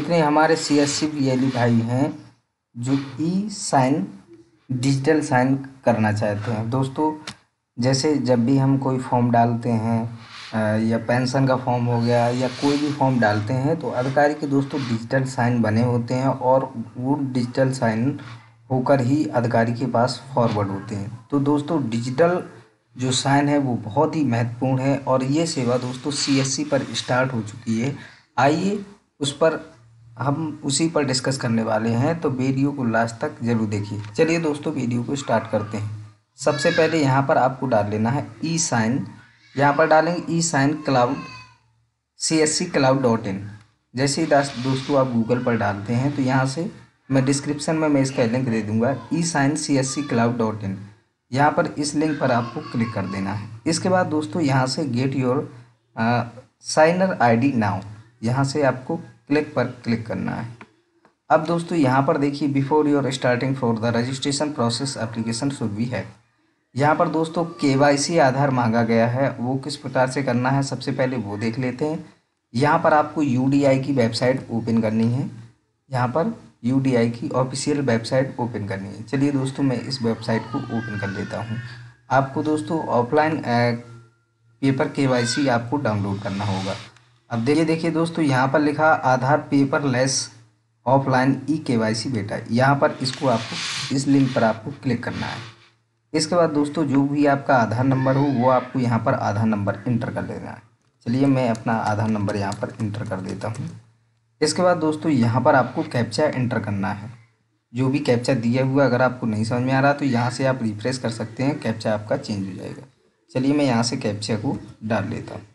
जितने हमारे CSC VLE भाई हैं जो ई साइन डिजिटल साइन करना चाहते हैं दोस्तों, जैसे जब भी हम कोई फॉर्म डालते हैं या पेंशन का फॉर्म हो गया या कोई भी फॉर्म डालते हैं तो अधिकारी के दोस्तों डिजिटल साइन बने होते हैं और वो डिजिटल साइन होकर ही अधिकारी के पास फॉरवर्ड होते हैं। तो दोस्तों डिजिटल जो साइन है वो बहुत ही महत्वपूर्ण है और ये सेवा दोस्तों CSC पर स्टार्ट हो चुकी है। आइए उस पर हम उसी पर डिस्कस करने वाले हैं, तो वीडियो को लास्ट तक जरूर देखिए। चलिए दोस्तों वीडियो को स्टार्ट करते हैं। सबसे पहले यहाँ पर आपको डाल लेना है ई साइन। यहाँ पर डालेंगे ई साइन क्लाउड csccloud.in। जैसे ही दोस्तों आप गूगल पर डालते हैं तो यहाँ से मैं डिस्क्रिप्शन में मैं इसका लिंक दे दूँगा ई साइन csccloud.in। यहाँ पर इस लिंक पर आपको क्लिक कर देना है। इसके बाद दोस्तों यहाँ से get your signer ID now, यहाँ से आपको क्लिक पर क्लिक करना है। अब दोस्तों यहाँ पर देखिए before your starting for the registration process application should be है। यहाँ पर दोस्तों KYC आधार मांगा गया है, वो किस प्रकार से करना है सबसे पहले वो देख लेते हैं। यहाँ पर आपको UDI की वेबसाइट ओपन करनी है। यहाँ पर UDI की ऑफिशियल वेबसाइट ओपन करनी है। चलिए दोस्तों मैं इस वेबसाइट को ओपन कर लेता हूँ। आपको दोस्तों ऑफलाइन पेपर KYC आपको डाउनलोड करना होगा। अब देखिए दोस्तों यहाँ पर लिखा आधार पेपरलेस ऑफलाइन KYC बेटा, यहाँ पर इसको आपको इस लिंक पर आपको क्लिक करना है। इसके बाद दोस्तों जो भी आपका आधार नंबर हो वो आपको यहाँ पर आधार नंबर इंटर कर देना है। चलिए मैं अपना आधार नंबर यहाँ पर इंटर कर देता हूँ। इसके बाद दोस्तों यहाँ पर आपको कैप्चा एंटर करना है। जो भी कैप्चा दिया हुआ अगर आपको नहीं समझ में आ रहा तो यहाँ से आप रिफ्रेश कर सकते हैं, कैप्चा आपका चेंज हो जाएगा। चलिए मैं यहाँ से कैप्चा को डाल लेता हूँ।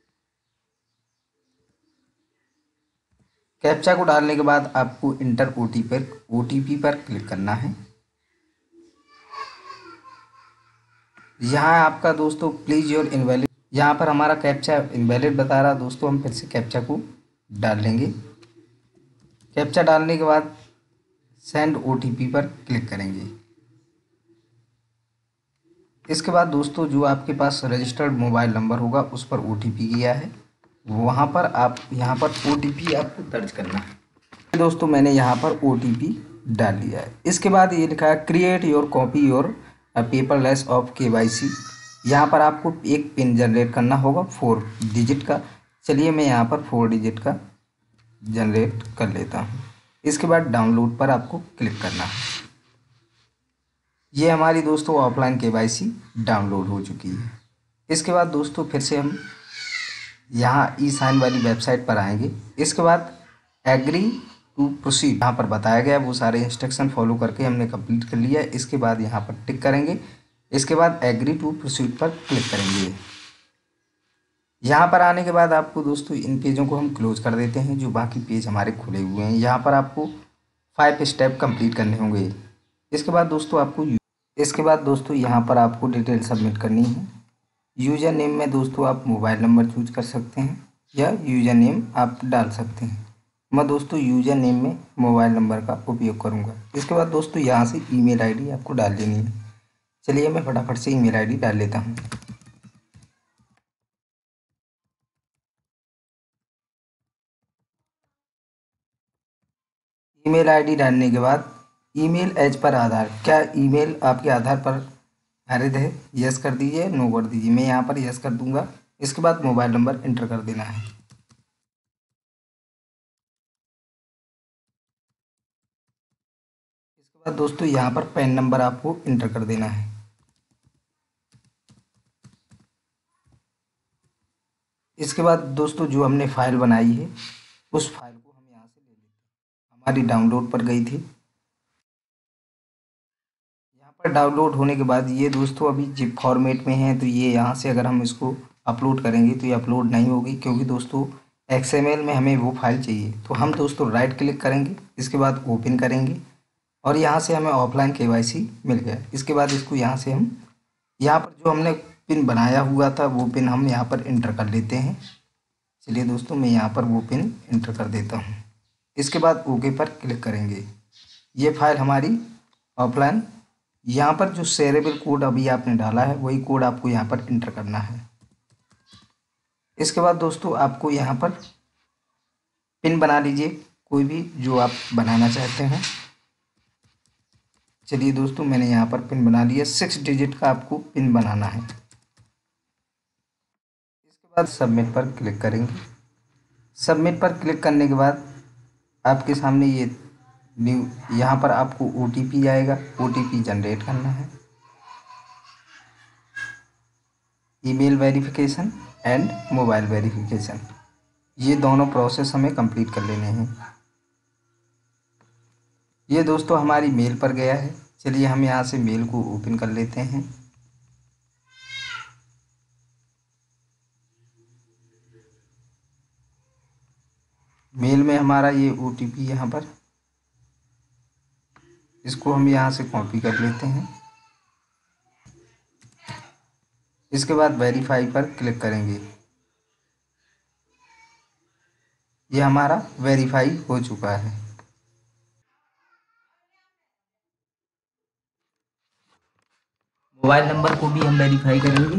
कैप्चा को डालने के बाद आपको इंटर OTP पर क्लिक करना है। यहाँ आपका दोस्तों प्लीज योर इनवैलिड, यहाँ पर हमारा कैप्चा इनवैलिड बता रहा दोस्तों, हम फिर से कैप्चा को डाल लेंगे। कैप्चा डालने के बाद सेंड OTP पर क्लिक करेंगे। इसके बाद दोस्तों जो आपके पास रजिस्टर्ड मोबाइल नंबर होगा उस पर OTP गया है, वहाँ पर आप यहाँ पर OTP आपको दर्ज करना है। दोस्तों मैंने यहाँ पर OTP डाल लिया है। इसके बाद ये लिखा है create your copy your paperless of KYC। यहाँ पर आपको एक पिन जनरेट करना होगा 4 डिजिट का। चलिए मैं यहाँ पर 4 डिजिट का जनरेट कर लेता हूँ। इसके बाद डाउनलोड पर आपको क्लिक करना है। ये हमारी दोस्तों ऑफलाइन KYC डाउनलोड हो चुकी है। इसके बाद दोस्तों फिर से हम यहाँ ई साइन वाली वेबसाइट पर आएंगे। इसके बाद एग्री टू प्रोसीड यहाँ पर बताया गया वो सारे इंस्ट्रक्शन फॉलो करके हमने कंप्लीट कर लिया है। इसके बाद यहाँ पर टिक करेंगे। इसके बाद एग्री टू प्रोसीड पर क्लिक करेंगे। यहाँ पर आने के बाद आपको दोस्तों इन पेजों को हम क्लोज कर देते हैं, जो बाकी पेज हमारे खुले हुए हैं। यहाँ पर आपको 5 स्टेप कंप्लीट करने होंगे। इसके बाद दोस्तों यहाँ पर आपको डिटेल सबमिट करनी है। यूज़र नेम में दोस्तों आप मोबाइल नंबर चूज कर सकते हैं या यूज़र नेम आप डाल सकते हैं। मैं दोस्तों यूज़र नेम में मोबाइल नंबर का उपयोग करूंगा। इसके बाद दोस्तों यहाँ से ईमेल आईडी आपको डाल देनी है। चलिए मैं फटाफट से ईमेल आईडी डाल लेता हूँ। ईमेल आईडी डालने के बाद ईमेल एज पर आधार, क्या ईमेल आपके आधार पर वैलिड है, यस कर दीजिए, नो कर दीजिए। मैं यहाँ पर यस कर दूंगा। इसके बाद मोबाइल नंबर इंटर कर देना है। इसके बाद दोस्तों यहाँ पर पैन नंबर आपको इंटर कर देना है। इसके बाद दोस्तों जो हमने फाइल बनाई है उस फाइल को हम यहाँ से ले लेते हैं। हमारी डाउनलोड पर गई थी। यहाँ पर डाउनलोड होने के बाद ये दोस्तों अभी जिप फॉर्मेट में है, तो ये यहाँ से अगर हम इसको अपलोड करेंगे तो ये अपलोड नहीं होगी, क्योंकि दोस्तों XML में हमें वो फाइल चाहिए। तो हम दोस्तों राइट क्लिक करेंगे, इसके बाद ओपन करेंगे और यहाँ से हमें ऑफलाइन KYC मिल गया। इसके बाद इसको यहाँ से हम यहाँ पर जो हमने पिन बनाया हुआ था वो पिन हम यहाँ पर इंटर कर लेते हैं। चलिए दोस्तों मैं यहाँ पर वो पिन इंटर कर देता हूँ। इसके बाद ओके पर क्लिक करेंगे। ये फाइल हमारी ऑफलाइन, यहाँ पर जो शेयरेबल कोड अभी आपने डाला है वही कोड आपको यहाँ पर इंटर करना है। इसके बाद दोस्तों आपको यहाँ पर पिन बना लीजिए। कोई भी जो आप बनाना चाहते हैं। चलिए दोस्तों, मैंने यहाँ पर पिन बना लिया। 6 डिजिट का आपको पिन बनाना है। इसके बाद सबमिट पर क्लिक करेंगे। सबमिट पर क्लिक करने के बाद आपके सामने ये न्यू, यहाँ पर आपको OTP आएगा। OTP जनरेट करना है। Email verification and mobile verification, ये दोनों प्रोसेस हमें कंप्लीट कर लेने हैं। ये दोस्तों हमारी मेल पर गया है। चलिए हम यहाँ से मेल को ओपन कर लेते हैं। मेल में हमारा ये OTP यहाँ पर, इसको हम यहाँ से कॉपी कर लेते हैं। इसके बाद वेरीफाई पर क्लिक करेंगे। ये हमारा वेरीफाई हो चुका है। मोबाइल नंबर को भी हम वेरीफाई करेंगे।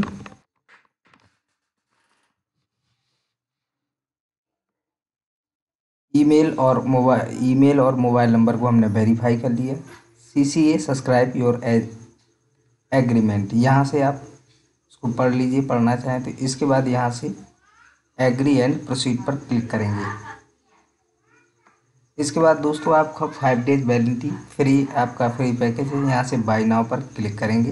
ईमेल और मोबाइल नंबर को हमने वेरीफाई कर लिया। CCA सब्सक्राइब योर एग्रीमेंट, यहाँ से आप इसको पढ़ लीजिए, पढ़ना चाहें तो। इसके बाद यहाँ से एग्री एंड प्रोसीड पर क्लिक करेंगे। इसके बाद दोस्तों आपका 5 डेज वैलिडिटी फ्री, आपका फ्री पैकेज है। यहाँ से बाय नाउ पर क्लिक करेंगे।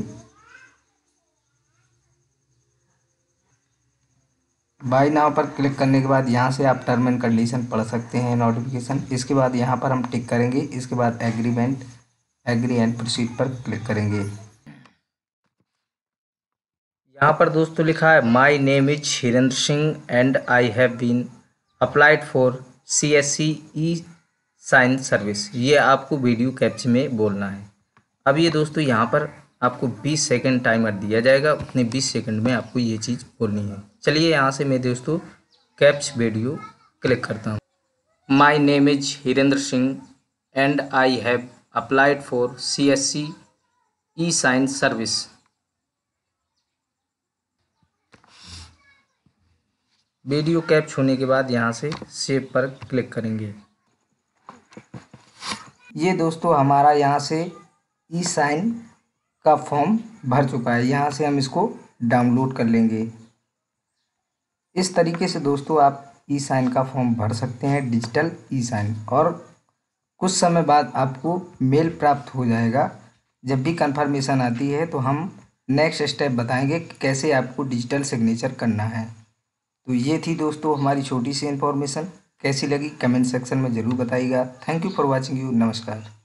बाय नाउ पर क्लिक करने के बाद यहाँ से आप टर्म एंड कंडीशन पढ़ सकते हैं, नोटिफिकेशन। इसके बाद यहाँ पर हम टिक करेंगे। इसके बाद एग्री एंड प्रोसीड पर क्लिक करेंगे। यहाँ पर दोस्तों लिखा है my name is Hirendra Singh and I have been applied for CSC e sign service. ये आपको वीडियो कैप्च में बोलना है। अब ये दोस्तों यहाँ पर आपको 20 सेकंड टाइमर दिया जाएगा। उतने 20 सेकंड में आपको ये चीज़ बोलनी है। चलिए यहाँ से मैं दोस्तों कैप्च वीडियो क्लिक करता हूँ। My name is Hirendra Singh and I have applied for CSC e sign service. Video capture होने के बाद यहाँ से सेव पर क्लिक करेंगे। ये दोस्तों हमारा यहाँ से ई साइन का फॉर्म भर चुका है। यहाँ से हम इसको डाउनलोड कर लेंगे। इस तरीके से दोस्तों आप ई साइन का फॉर्म भर सकते हैं, डिजिटल ई साइन, और कुछ समय बाद आपको मेल प्राप्त हो जाएगा। जब भी कंफर्मेशन आती है तो हम नेक्स्ट स्टेप बताएंगे कि कैसे आपको डिजिटल सिग्नेचर करना है। तो ये थी दोस्तों हमारी छोटी सी इन्फॉर्मेशन। कैसी लगी कमेंट सेक्शन में ज़रूर बताइएगा। Thank you for watching you. नमस्कार।